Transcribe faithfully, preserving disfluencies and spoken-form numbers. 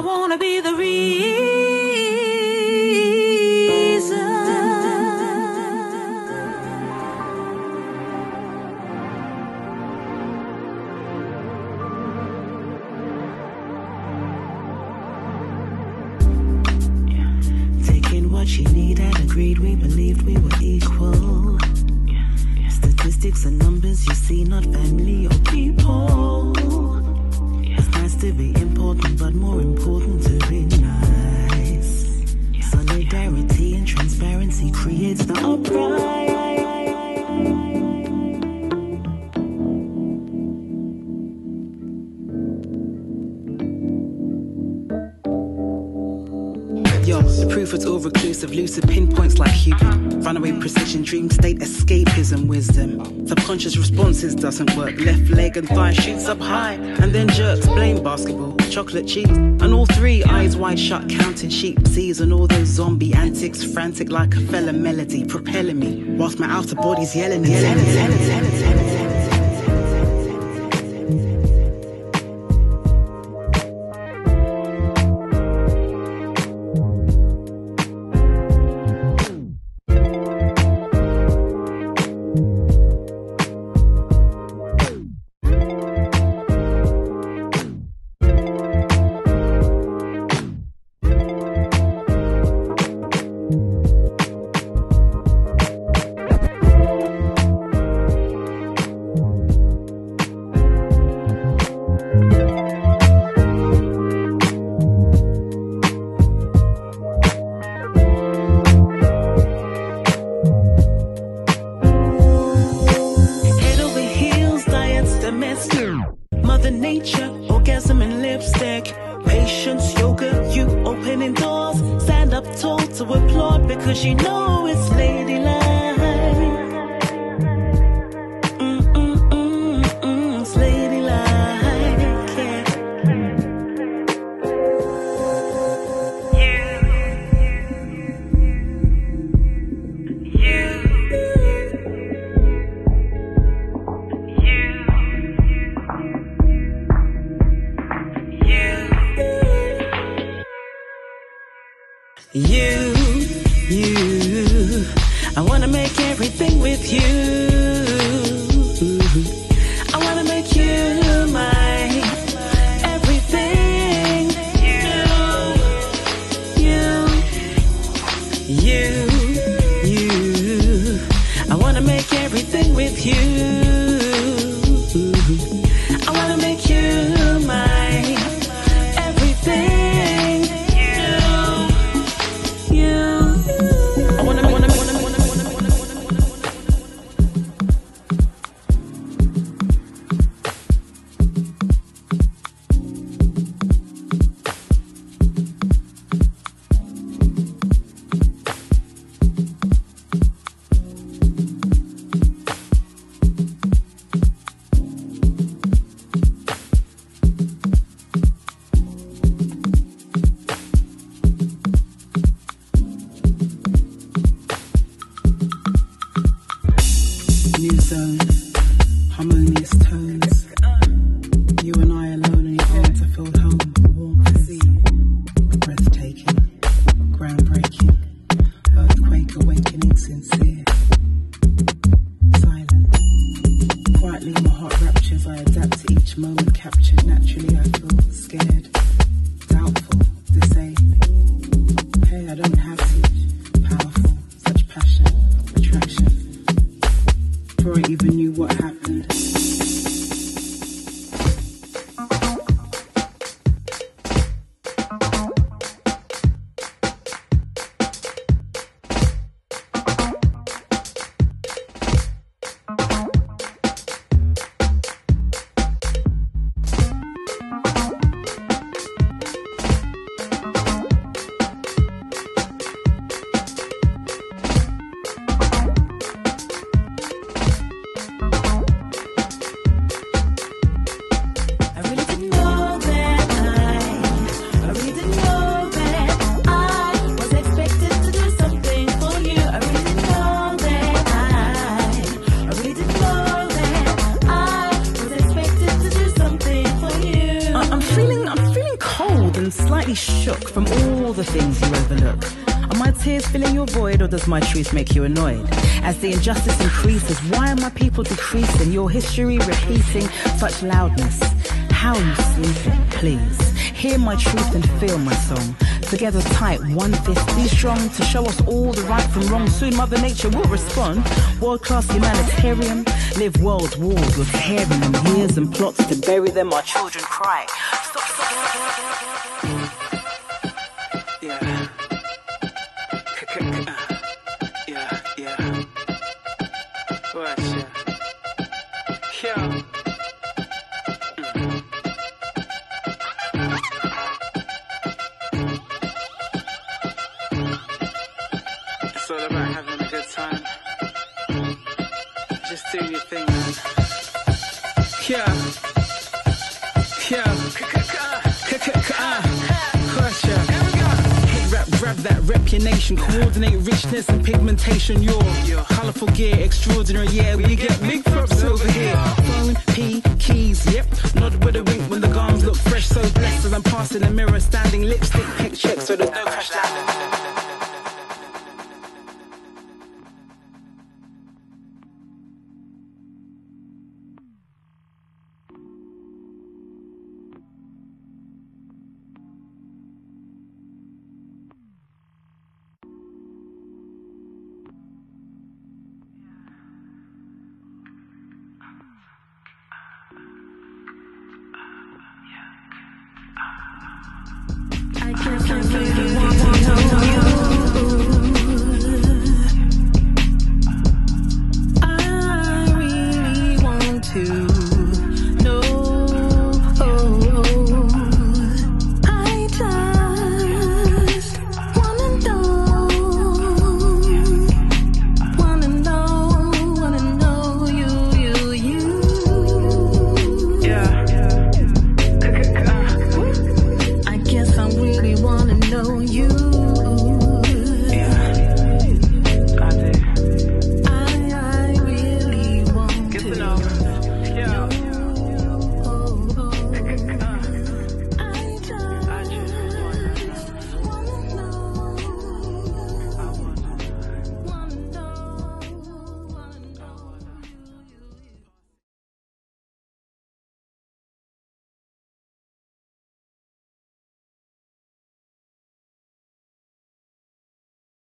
wanna be the reason. Taking what she needed, agreed, we believed we were equal. Statistics and numbers you see, not family or people. It's nice to be important, but more important to be nice. Solidarity and transparency creates the upright. Yo, the proof it's all reclusive, lucid pinpoints like Cupid. Runaway precision, dream state, escapism, wisdom. Subconscious responses doesn't work. Left leg and thigh shoots up high, and then jerks, blame basketball, chocolate cheese. And all three, eyes wide shut, counting sheep. Seas and all those zombie antics, frantic like a fella melody, propelling me. Whilst my outer body's yelling, yelling, yelling, yelling, yelling, yelling. Mother Nature, orgasm and lipstick. Patience, yoga, you opening doors. Stand up tall to applaud because you know it's ladylike. Mm, mm, mm, mm, it's ladylike, yeah. You, you, I wanna make everything with you. I wanna make you my everything. You, you, you, I wanna make everything with you. I wanna make you my everything. New zone, harmonious tones. You and I alone in your arms, I feel home, warm to see. Breathtaking, groundbreaking, earthquake awakening, sincere. Silent, quietly my heart raptures, I adapt to each moment captured. Naturally I feel scared, doubtful, to say, hey, I don't have to. Powerful, such passion, attraction. Before I even knew I'm slightly shook from all the things you overlook. Are my tears filling your void, or does my truth make you annoyed? As the injustice increases, why are my people decreasing? Your history repeating such loudness. How are you sleeping? Please, hear my truth and feel my song. Together tight, one fist, be strong to show us all the right from wrong. Soon Mother Nature will respond. World-class humanitarian, live world wars with tearing them, years and plots to bury them. Our children cry. Stop, stop, stop. Yeah. Yeah, yeah. Watch, yeah. Yeah. It's all about having a good time. Just do your thing, man. Yeah. Yeah. Crush ya. Hit rap, grab that reputation. Coordinate richness and pigmentation. Your, your colourful gear, extraordinary. Yeah, we get big props over here. Phone, P, keys, yep. Nod with a wink when the garms look fresh. So blessed as I'm passing the mirror, standing lipstick, pick check. So there's no crash landing. Yeah.